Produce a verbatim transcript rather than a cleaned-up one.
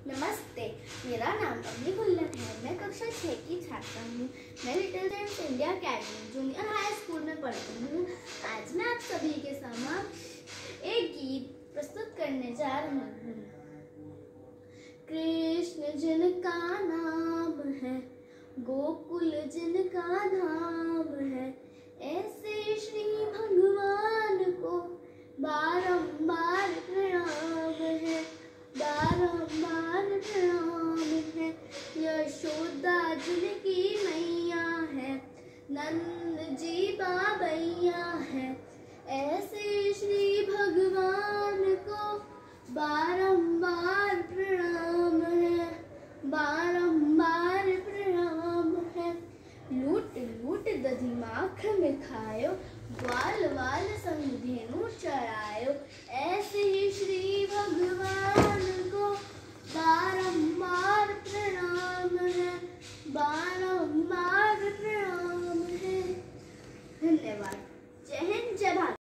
नमस्ते, मेरा नाम अवनी भुल्लर है। मैं कक्षा छह की छात्रा हूँ। मैं little gems India academy junior high school में पढ़ती हूँ। आज मैं आप सभी के समक्ष एक गीत प्रस्तुत करने जा रही हूँ। कृष्ण जिनका नाम है, गोकुल जिनका धाम है, ऐसे श्री भगवान को बारंबार प्रणाम है, बारंबार प्रणाम है। यशोदा जिनकी मैया है, नंद जी बाबैया है, ऐसे श्री भगवान को बारंबार प्रणाम है, बारंबार प्रणाम है। लूट लूट दधी माखन खायो, ग्वाल वाल संग धेनु चरायो, ऐसे ही श्री भगवान को बारंबार प्रणाम है, बारंबार